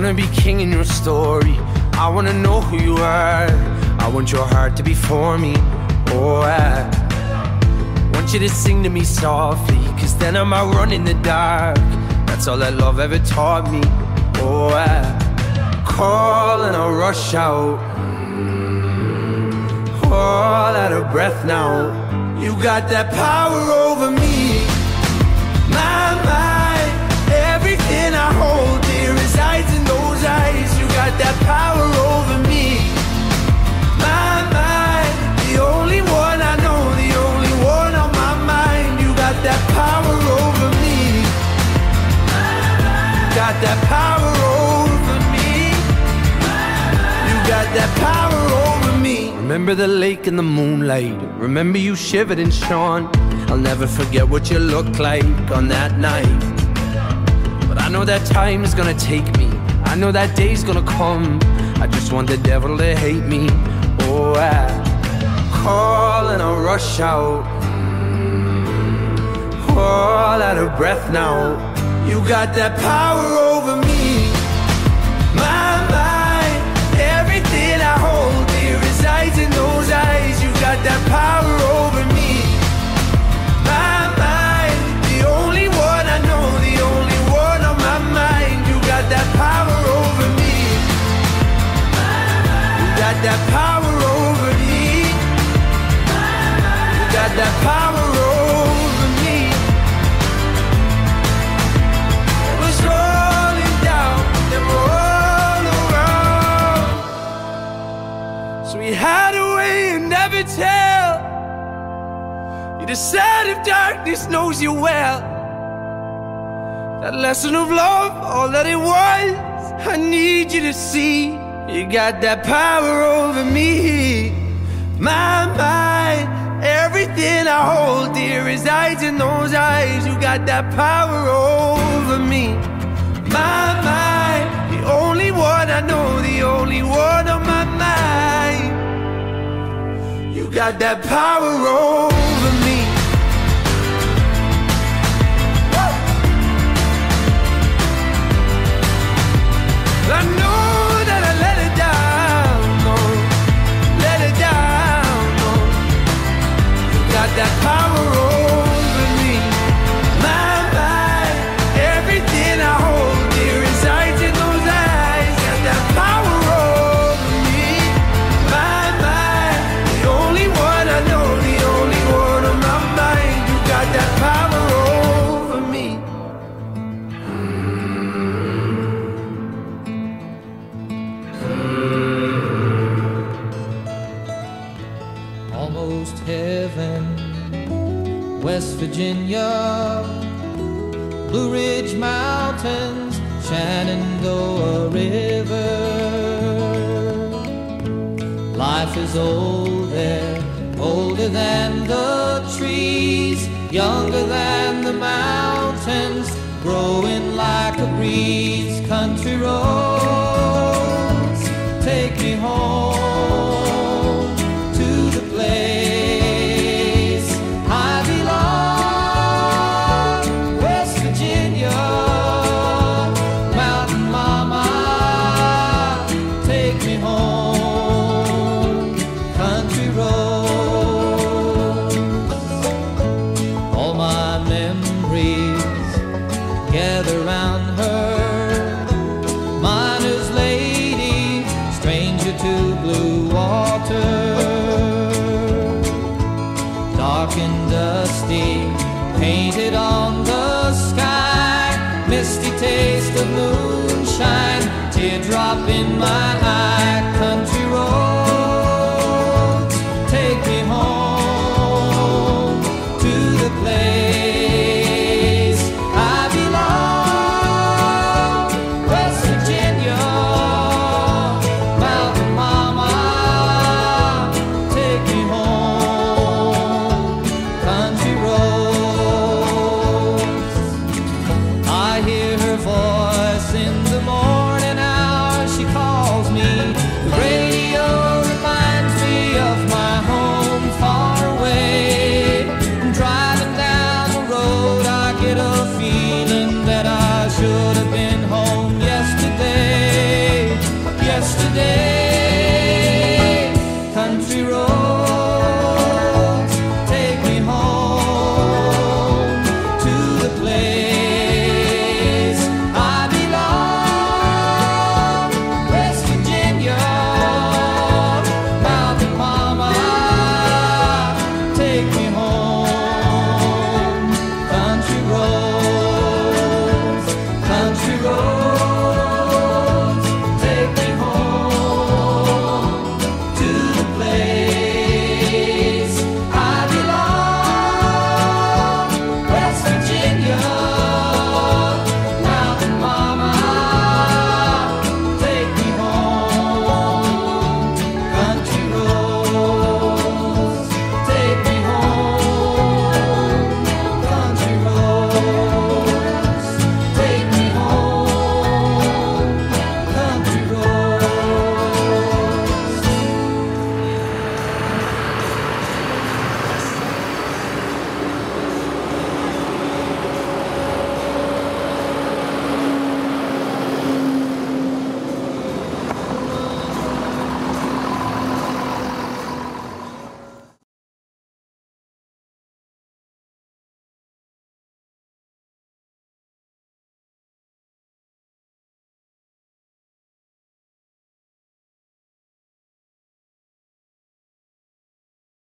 wanna be king in your story. I wanna know who you are. I want your heart to be for me. Oh, I want you to sing to me softly, cause then I might run in the dark. That's all that love ever taught me. Oh, I call and I'll rush out, all out of breath now. You got that power over me. My mind, everything I hold dear resides in those eyes. You got that power over me. My mind, the only one I know, the only one on my mind. You got that power over me. Got that power over me. You got that power over me. Remember the lake in the moonlight. Remember you shivered and shone. I'll never forget what you looked like on that night. But I know that time is gonna take me. I know that day's gonna come. I just want the devil to hate me. Oh, I call and I'll rush out, all out of breath now. You got that power over me. My mind, everything I hold dear resides in those eyes. You got that power over me. My mind, the only one I know, the only one on my mind. You got that power over me. You got that power over me. You got that power over me. It was rolling down, then roll around. So we hide away and never tell. You decide if darkness knows you well. That lesson of love, all that it was, I need you to see. You got that power over me. My mind, everything I hold dear resides in those eyes. You got that power over me. My mind, the only one I know, the only one on my mind. You got that power over me. I know that I let it down, no, let it down, no. You got that power over me. My mind, everything I hold dear resides in those eyes. Got that power over me. My mind, the only one I know, the only one on my mind. You got that power over me. Almost heaven, West Virginia, Blue Ridge Mountains, Shenandoah River. Life is old there, older than the trees, younger than the mountains, growing like a breeze. Country roads, take me home to the place I belong. West Virginia, Mountain Mama, take me home. Country roads, all my memories gather round her. Miner's lady, stranger to blue water, dark and dusty, painted on the sky, misty taste of moonshine, teardrop in my eye.